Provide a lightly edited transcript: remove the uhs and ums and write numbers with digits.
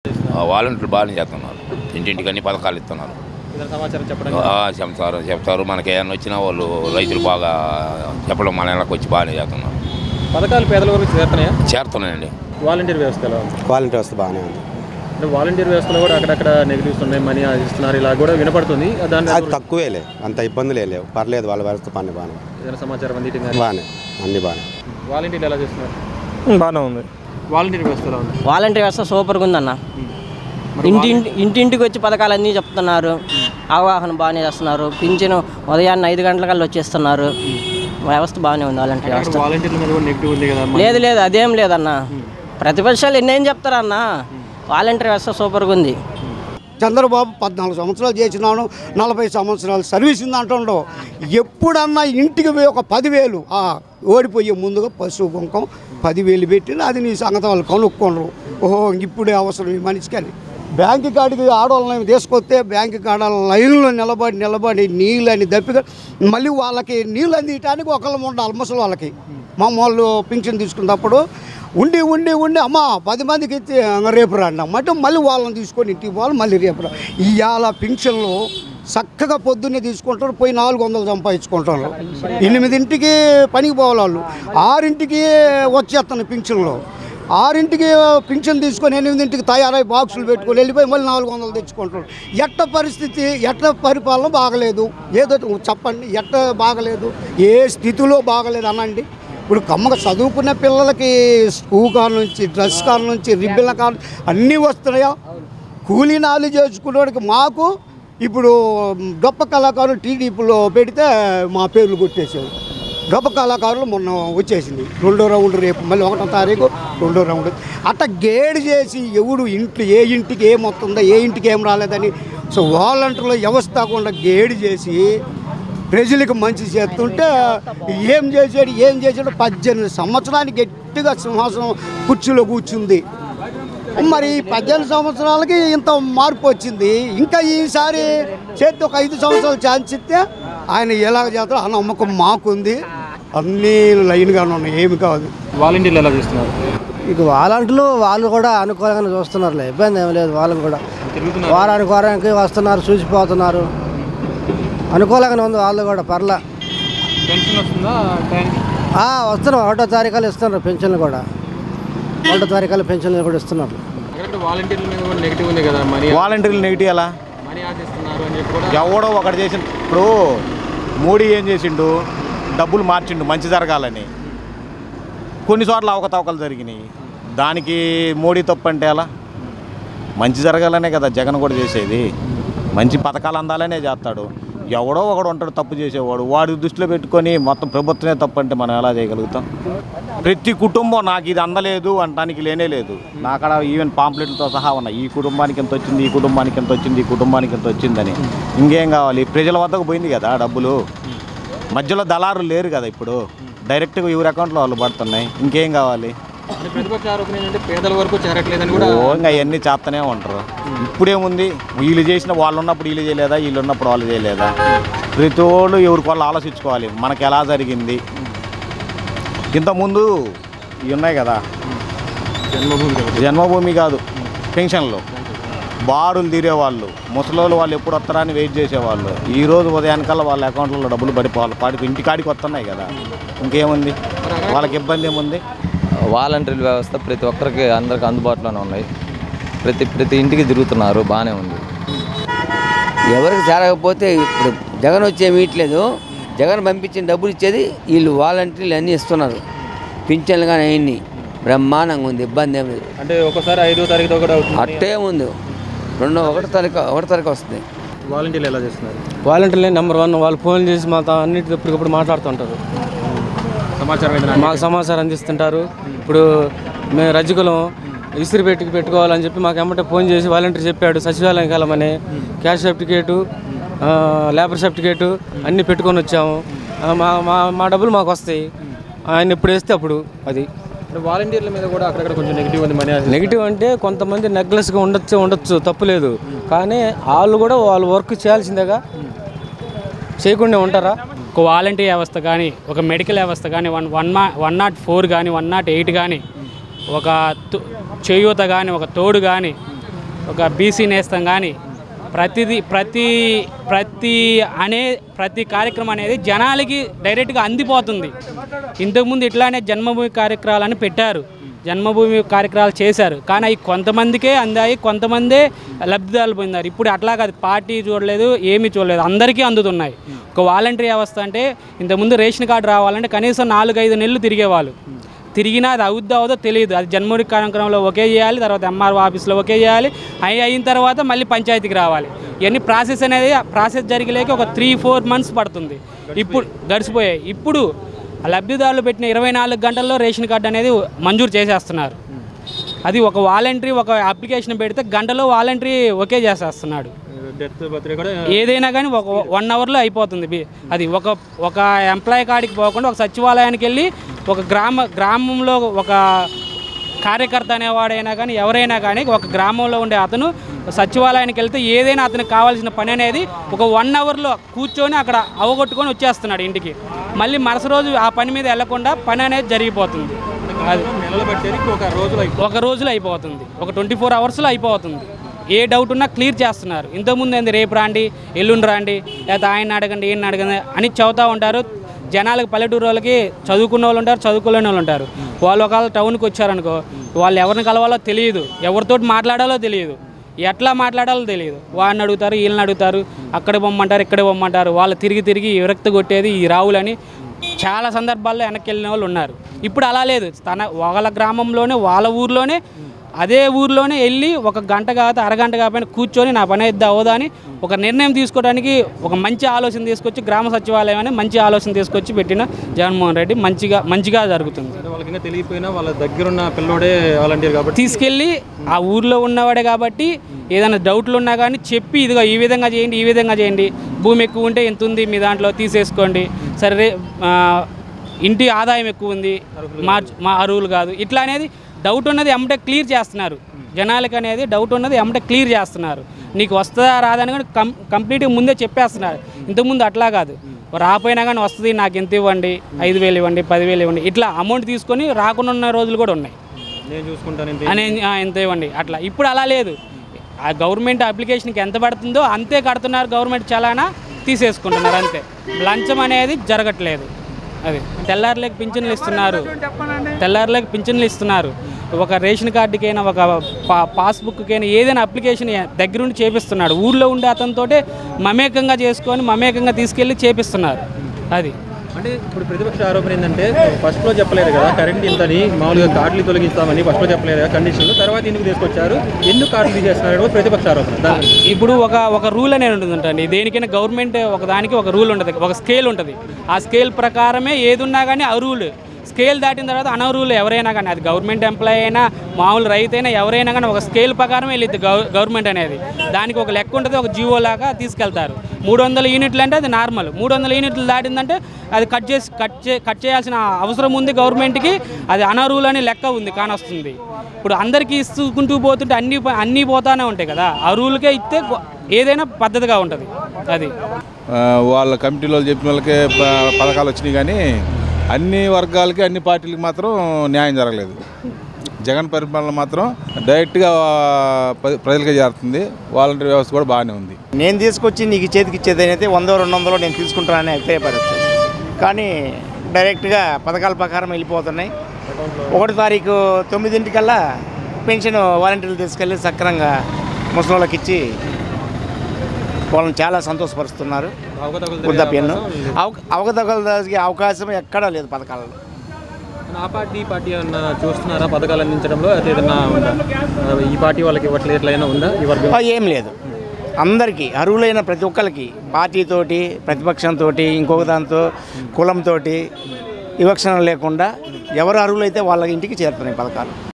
వాలంటీర్లు బాగానే చేస్తున్నారు, ఇంటింటికి అన్ని పథకాలు ఇస్తున్నారు. చెప్తారు మనకి ఏమైనా వచ్చినా వాళ్ళు రైతులు బాగా చెప్పడం మన నెలకు వచ్చి బాగానే చేస్తున్నారు. పథకాలు పేదల వరకు చేరుతున్నాయండి. వాలంటీర్ వ్యవస్థ వాలంటీర్ వ్యవస్థ బాగానే ఉంది. వాలంటీర్ వ్యవస్థలో కూడా అక్కడక్కడ నెగిటివ్స్ ఉన్నాయి, మనీ ఇస్తున్నారు, ఇలా కూడా వినపడుతుంది. అది తక్కువేలే, అంత ఇబ్బందులు లేవు, పర్లేదు. వాళ్ళ వ్యవస్థ పని బాగానే సమాచారం బాగానే అన్ని బాగానే. వాలంటీర్లు ఎలా చేస్తున్నారు? బాగానే ఉంది. వాలంటీర్ వ్యవస్థ ఎలా ఉంది? వాలంటీర్ వ్యవస్థ సూపర్గా ఉందన్న. ఇంటింటికి వచ్చి పథకాలన్నీ చెప్తున్నారు, అవగాహన బాగానే చేస్తున్నారు. పింఛను ఉదయాన్నే 5 గంటలకల్లా వచ్చేస్తున్నారు. వ్యవస్థ బాగానే ఉంది వాలంటీర్ వ్యవస్థ. లేదు అదేం లేదన్న. ప్రతిపక్షాలు ఎన్నేం చెప్తారన్న, వాలంటీర్ వ్యవస్థ సూపర్గా ఉంది. చంద్రబాబు 14 సంవత్సరాలు చేసినాను, 40 సంవత్సరాలు సర్వీస్ ఉంది అంటుండో. ఎప్పుడన్నా ఇంటికి పోయి ఒక 10,000 ఓడిపోయే ముందుగా పశువు కుంకం 10,000 పెట్టిన అది నీ సంగతి వాళ్ళు కనుక్కోనరు. ఓహో ఇప్పుడే అవసరం ఈ మనిషికి అని. బ్యాంకు కాడికి ఆడవాళ్ళని తీసుకొస్తే బ్యాంకు కాడ లైన్లో నిలబడి నీళ్ళు అని దప్పిగా మళ్ళీ వాళ్ళకి నీళ్ళు అందించడానికి ఒకళ్ళు ఉండాలి. ముసలి వాళ్ళకి మామూలు పింఛన్ తీసుకున్నప్పుడు ఉండి అమ్మ 10 మందికి ఇచ్చి రేపు రండి అన్నట్టు మళ్ళీ వాళ్ళని తీసుకొని ఇంటికి పోవాలి, మళ్ళీ రేపు రా. ఇవాళ పింఛన్లు చక్కగా పొద్దున్నే తీసుకుంటారు, పోయి 400 సంపాదించుకుంటారు. 8ంటికి పనికి పోవాలి వాళ్ళు, 6ంటికి వచ్చేస్తాను పింఛన్లు. 6ంటికి పింఛన్ తీసుకొని 8ంటికి తయారై బాక్సులు పెట్టుకొని వెళ్ళిపోయి మళ్ళీ 400 తెచ్చుకుంటారు. ఎట్ట పరిస్థితి, ఎట్ట పరిపాలన బాగలేదు. ఏదో చెప్పండి, ఎట్ట బాగలేదు, ఏ స్థితిలో బాగలేదు అనండి. ఇప్పుడు కమ్మగా చదువుకునే పిల్లలకి స్కూ కార్ నుంచి, డ్రెస్ కార్ నుంచి, రిబ్బిల కార్ అన్నీ వస్తున్నాయా? కూలీ నాలు చేసుకునేవాడికి మాకు ఇప్పుడు గొప్ప కళాకారులు టీడీపీలో పెడితే మా పేర్లు కొట్టేసారు. గొప్ప కళాకారులు మొన్న వచ్చేసింది 2వ రౌండ్, రేపు మళ్ళీ 1వ తారీఖు 2వ రౌండ్. అట్లా గేడ్ చేసి ఎవడు ఇంట్లో ఏ ఇంటికి ఏం వస్తుందో, ఏ ఇంటికి ఏం రాలేదని సో వాలంటీర్ల వ్యవస్థ కాకుండా గేడ్ చేసి ప్రజలకు మంచి చేస్తుంటే ఏం చేసాడు 18 సంవత్సరానికి గట్టిగా సింహాసనం కుర్చీలో కూర్చుంది. మరి 18 సంవత్సరాలకి ఇంత మార్పు వచ్చింది. ఇంకా ఈసారి చేతి ఒక 5 సంవత్సరాలు ఛాన్స్ ఇస్తే ఆయన ఎలాగ చేస్తారో ఆ నమ్మకం మాకుంది. అన్నీ లైన్గానే ఉన్నాయి, ఏమి కాదు. వాలంటీర్లు ఎలా చేస్తున్నారు? ఇక వాలంటీర్లు వాళ్ళు కూడా అనుకూలంగా చూస్తున్నారులే, ఇబ్బంది ఏమి లేదు. వాళ్ళని కూడా వారానికి వస్తున్నారు, చూసిపోతున్నారు, అనుకూలంగానే ఉంది. వాళ్ళు కూడా పర్లా. పెన్షన్ వస్తుందా? వస్తున్నారు. 1వ తారీఖులు ఇస్తున్నారు పెన్షన్లు కూడా. 1వ తారీఖులు పెన్షన్లు కూడా ఇస్తున్నారు. వాలంటీర్ల మీద కూడా నెగిటివ్ ఉంది కదా, మనీ. వాలంటీర్లు నెగిటివ్ ఎలా? మనీ ఆశిస్తున్నారు అని చెప్పి కూడా ఎవడో ఒకటి చేసిండు. ఇప్పుడు మోడీ ఏం చేసిండు, డబ్బులు మార్చిండు మంచి జరగాలని. కొన్ని చోట్ల అవకతవకలు జరిగినాయి. దానికి మోడీ తప్పు అంటే ఎలా? మంచి జరగాలనే కదా జగన్ కూడా చేసేది. మంచి పథకాలు అందాలనే చేస్తాడు. ఎవడో ఒకడు ఉంటాడు తప్పు చేసేవాడు, వాడి దృష్టిలో పెట్టుకొని మొత్తం ప్రభుత్వమే తప్పు అంటే మనం ఎలా చేయగలుగుతాం? ప్రతి కుటుంబం నాకు ఇది అందలేదు అనడానికి లేనే లేదు. నాకడ ఈవెన్ పాంప్లెట్లతో సహా ఉన్నాయి. ఈ కుటుంబానికి ఎంత వచ్చింది, ఈ కుటుంబానికి ఎంత వచ్చింది, ఈ కుటుంబానికి ఎంత వచ్చిందని. ఇంకేం కావాలి? ప్రజల వద్దకు పోయింది కదా డబ్బులు. మధ్యలో దళారులు లేరు కదా ఇప్పుడు, డైరెక్ట్గా ఎవరి అకౌంట్లో వాళ్ళు పడుతున్నాయి. ఇంకేం కావాలి? ప్రతిపక్ష ఆరోపణ ఏంటంటే పేదల వరకు చేరట్లేదని కూడా. ఇంకా అవన్నీ చేస్తూనే ఉంటారు. ఇప్పుడేముంది, వీళ్ళు చేసిన వాళ్ళు ఉన్నప్పుడు వీళ్ళు చేయలేదా, వీళ్ళు ఉన్నప్పుడు వాళ్ళు చేయలేదా? ప్రతి వాళ్ళు ఎవరికి వాళ్ళు ఆలోచించుకోవాలి, మనకు ఎలా జరిగింది. ఇంతకుముందు ఇవి ఉన్నాయి కదా, జన్మభూమి కాదు, పెన్షన్లు బారులు తీరేవాళ్ళు, ముసలోళ్ళు వాళ్ళు ఎప్పుడు వస్తారా అని వెయిట్ చేసేవాళ్ళు. ఈరోజు ఉదయానికల్లా వాళ్ళ అకౌంట్లలో డబ్బులు పడిపోవాలి. ఇంటికాడికి వస్తున్నాయి కదా, ఇంకేముంది? వాళ్ళకి ఇబ్బంది ఏముంది? వాలంటీర్ వ్యవస్థ ప్రతి ఒక్కరికి అందరికి అందుబాటులోనే ఉన్నాయి. ప్రతి ఇంటికి తిరుగుతున్నారు, బాగానే ఉంది. ఎవరికి చేరకపోతే ఇప్పుడు జగన్ వచ్చేమి ఇట్లేదు. జగన్ పంపించిన డబ్బులు ఇచ్చేది వీళ్ళు వాలంటీర్లు అన్నీ ఇస్తున్నారు. పింఛన్లు కానీ అవన్నీ బ్రహ్మాండంగా ఉంది, ఇబ్బంది ఏమి లేదు. అంటే ఒకసారి 5వ తారీఖు కూడా అట్టే ఉంది. 1వ తారీఖు వస్తుంది. వాలంటీర్లు ఎలా చేస్తున్నారు? వాలంటీర్లే నెంబర్ 1. వాళ్ళు ఫోన్ చేసి మాతో అన్నిటి ఎప్పటికప్పుడు మాట్లాడుతుంటారు, మాకు సమాచారం అందిస్తుంటారు. ఇప్పుడు మేము రజ్జుకులం ఇస్త్రీ పెట్టుకోవాలని చెప్పి మాకు ఎమ్మటే ఫోన్ చేసి వాలంటీర్ చెప్పాడు సచివాలయం వెళ్ళమని. క్యాష్ సర్టిఫికేటు, లేబర్ సర్టిఫికేటు అన్నీ పెట్టుకొని వచ్చాము. మా డబ్బులు మాకు వస్తాయి, ఆయన ఎప్పుడు వేస్తే అప్పుడు. అది వాలంటీర్ల మీద కూడా అక్కడక్కడ కొంచెం నెగిటివ్ ఉంది. మనీ నెగిటివ్ అంటే కొంతమంది నెగ్లెస్గా ఉండొచ్చు, తప్పులేదు. కానీ వాళ్ళు కూడా వాళ్ళ వర్క్ చేయాల్సిందేగా, చేయకుండా ఉంటారా? ఒక వాలంటీర్ వ్యవస్థ కానీ, ఒక మెడికల్ వ్యవస్థ కానీ, 104 కానీ, 108 కానీ, ఒక చేయూత కానీ, ఒక తోడు కానీ ఒక బీసీ నేస్తం కానీ ప్రతి కార్యక్రమం అనేది జనాలకి డైరెక్ట్గా అందిపోతుంది. ఇంతకుముందు ఇట్లానే జన్మభూమి కార్యక్రమాలని పెట్టారు, జన్మభూమి కార్యక్రమాలు చేశారు, కానీ అవి కొంతమందికే అందాయి, కొంతమందే లబ్ధిదారులు పొందారు. ఇప్పుడు అట్లా కాదు, పార్టీ చూడలేదు, ఏమీ చూడలేదు, అందరికీ అందుతున్నాయి. ఒక వాలంటరీ వ్యవస్థ అంటే ఇంతకుముందు రేషన్ కార్డు రావాలంటే కనీసం 4-5 నెలలు తిరిగేవాళ్ళు. తిరిగినా అది అవుద్దో తెలియదు. అది జన్మభూమి కార్యక్రమంలో ఒకే చేయాలి, తర్వాత ఎంఆర్ఓ ఆఫీస్లో ఒకే చేయాలి, అయిన తర్వాత మళ్ళీ పంచాయతీకి రావాలి. ఇవన్నీ ప్రాసెస్ జరిగలేక ఒక 3-4 మంత్స్ పడుతుంది. ఇప్పుడు గడిచిపోయాయి. ఇప్పుడు లబ్ధిదారులు పెట్టిన 24 గంటల్లో రేషన్ కార్డు అనేది మంజూరు చేసేస్తున్నారు. అది ఒక వాలంటరీ ఒక అప్లికేషన్ పెడితే గంటలో వాలంటరీ ఒకే చేసేస్తున్నాడు. ఏదైనా కానీ ఒక 1 అవర్లో అయిపోతుంది. అది ఒక ఎంప్లాయీ కాడికి పోకుండా ఒక సచివాలయానికి వెళ్ళి ఒక గ్రామంలో ఒక కార్యకర్త అనేవాడైనా కానీ ఎవరైనా కానీ ఒక గ్రామంలో ఉండే అతను సచివాలయానికి వెళ్తే ఏదైనా అతనికి కావాల్సిన పని అనేది ఒక 1 అవర్లో కూర్చొని అక్కడ అవగొట్టుకొని వచ్చేస్తున్నాడు ఇంటికి. మళ్ళీ మరుసటి రోజు ఆ పని మీద వెళ్లకుండా పని అనేది జరిగిపోతుంది. అది ఒక రోజులో అయిపోతుంది, ఒక 24 అవర్స్లో అయిపోతుంది. ఏ డౌట్ ఉన్నా క్లియర్ చేస్తున్నారు. ఇంతకుముందు ఏంది రేపు రాండి, ఎల్లుండి రాండి, లేకపోతే ఆయన అడగండి, ఈయన అడగండి అని చెబుతూ ఉంటారు. జనాలకు పల్లెటూరు వాళ్ళకి చదువుకున్న వాళ్ళు ఉంటారు, చదువుకోలేని వాళ్ళు ఉంటారు. వాళ్ళు ఒకవేళ టౌన్కి వచ్చారనుకో, వాళ్ళు ఎవరిని కలవాలో తెలియదు, ఎవరితో మాట్లాడాలో తెలియదు, ఎట్లా మాట్లాడాలో తెలియదు. వాడిని అడుగుతారు, వీళ్ళని అడుగుతారు, అక్కడ పొమ్మంటారు, ఇక్కడ పొమ్మంటారు. వాళ్ళు తిరిగి విరక్తి కొట్టేది ఈ రావులని చాలా సందర్భాల్లో వెనక్కి వెళ్ళిన వాళ్ళు ఉన్నారు. ఇప్పుడు అలా లేదు. వాళ్ళ గ్రామంలోనే వాళ్ళ ఊర్లోనే అదే ఊర్లోనే వెళ్ళి ఒక గంట కాకపోతే అరగంట కాకపోయినా కూర్చొని నా పని అయితే అవదా అని ఒక నిర్ణయం తీసుకోవడానికి ఒక మంచి ఆలోచన తీసుకొచ్చి గ్రామ సచివాలయం అని మంచి ఆలోచన తీసుకొచ్చి పెట్టిన జగన్మోహన్ రెడ్డి మంచిగా జరుగుతుంది. వాళ్ళకి తెలియకపోయినా వాళ్ళ దగ్గరున్న పిల్లోడే వాలంటీర్ కాబట్టి తీసుకెళ్ళి ఆ ఊర్లో ఉన్నవాడే కాబట్టి ఏదైనా డౌట్లు ఉన్నా కానీ చెప్పి ఇదిగో ఈ విధంగా చేయండి, భూమి ఎక్కువ ఉంటే ఎంత ఉంది మీ దాంట్లో తీసేసుకోండి, సరే ఇంటి ఆదాయం ఎక్కువ ఉంది, మా అరువులు కాదు, ఇట్లా అనేది డౌట్ ఉన్నది ఎమ్మటే క్లియర్ చేస్తున్నారు. జనాలకి అనేది డౌట్ ఉన్నది ఎమ్మటే క్లియర్ చేస్తున్నారు. నీకు వస్తుందా రాదని కానీ కంప్లీట్గా ముందే చెప్పేస్తున్నారు. ఇంతకుముందు అట్లా కాదు, రాపోయినా కానీ వస్తుంది, నాకు ఎంత ఇవ్వండి, 5,000 ఇవ్వండి, 10,000 ఇవ్వండి, ఇట్లా అమౌంట్ తీసుకొని రాకుండా ఉన్న రోజులు కూడా ఉన్నాయి. నేను చూసుకుంటాను ఎంత ఇవ్వండి అట్లా. ఇప్పుడు అలా లేదు. ఆ గవర్నమెంట్ అప్లికేషన్కి ఎంత పడుతుందో అంతే కడుతున్నారు, గవర్నమెంట్ చలానా తీసేసుకుంటున్నారు అంతే. లంచం అనేది జరగట్లేదు. అది తెల్లారులేక పింఛన్లు ఇస్తున్నారు. ఒక రేషన్ కార్డుకైనా ఒక పాస్బుక్కైనా ఏదైనా అప్లికేషన్ దగ్గరుండి చేపిస్తున్నాడు. ఊళ్ళో ఉండే అతనితోటే మమేకంగా చేసుకొని మమేకంగా తీసుకెళ్ళి చేపిస్తున్నారు. అది అంటే ఇప్పుడు ప్రతిపక్ష ఆరోపణ ఏంటంటే ఫస్ట్లో చెప్పలేదు కదా కరెంట్ ఇంతని, మామూలుగా కార్డులు తొలగిస్తామని ఫస్ట్లో చెప్పలేదు కదా కండిషన్లు, తర్వాత ఎందుకు తీసుకొచ్చారు, ఎందుకు కార్డులు తీసేస్తున్నారు ప్రతిపక్ష ఆరోపణ. ఇప్పుడు ఒక రూల్ అనేది ఉంటుందండి. దేనికైనా గవర్నమెంట్ ఒకదానికి ఒక రూల్ ఉంటుంది, ఒక స్కేల్ ఉంటుంది. ఆ స్కేల్ ప్రకారమే ఏది ఉన్నా కానీ ఆ రూల్ స్కేల్ దాటిన తర్వాత అనర్హులు ఎవరైనా కానీ, అది గవర్నమెంట్ ఎంప్లాయీ అయినా మామూలు రైతు అయినా ఎవరైనా కానీ ఒక స్కేల్ ప్రకారం వెళ్ళిద్ది గవర్నమెంట్ అనేది. దానికి ఒక లెక్క ఉంటుంది, ఒక జీవో లాగా తీసుకెళ్తారు. 300 యూనిట్లు అంటే అది నార్మల్, 300 యూనిట్లు దాటిందంటే అది కట్ చేయాల్సిన అవసరం ఉంది గవర్నమెంట్కి. అది అనర్హులు అని లెక్క ఉంది కానొస్తుంది. ఇప్పుడు అందరికీ ఇస్తుకుంటూ పోతుంటే అన్నీ పోతానే ఉంటాయి కదా. అర్హులకే ఇస్తే ఏదైనా పద్ధతిగా ఉంటుంది. అది వాళ్ళ కమిటీలో చెప్పిన వాళ్ళకే పథకాలు వచ్చినాయి, కానీ అన్ని వర్గాలకి అన్ని పార్టీలకి మాత్రం న్యాయం జరగలేదు. జగన్ పరిపాలన మాత్రం డైరెక్ట్గా ప్రజలకే చేరుతుంది. వాలంటీర్ వ్యవస్థ కూడా బాగానే ఉంది. నేను తీసుకొచ్చి నీకు చేతికి ఇచ్చేది అయితే 100-200 నేను తీసుకుంటానని అభిప్రాయపడచ్చు, కానీ డైరెక్ట్గా పథకాల ప్రకారం వెళ్ళిపోతున్నాయి. 1వ తారీఖు 9 పెన్షన్ వాలంటీర్లు తీసుకెళ్ళి సక్రమంగా ముసలోళ్ళకి ఇచ్చి వాళ్ళని చాలా సంతోషపరుస్తున్నారు. వృద్ధాప్యంలో అవకతవకలకి అవకాశం ఎక్కడా లేదు పథకాలలో. ఆ పార్టీ ఏమన్నా చూస్తున్నారా పథకాలు అందించడంలో? అది ఏదన్నా ఉందా, ఈ పార్టీ వాళ్ళకి ఇవ్వట్లేదు ఎట్లయినా ఉందా ఈ వర్గం? ఏం లేదు. అందరికీ అర్హులైన ప్రతి ఒక్కరికి పార్టీతోటి, ప్రతిపక్షంతో, ఇంకొక దాంతో, కులంతో వివక్షణ లేకుండా ఎవరు అర్హులైతే వాళ్ళ ఇంటికి చేరుతున్నాయి పథకాలు.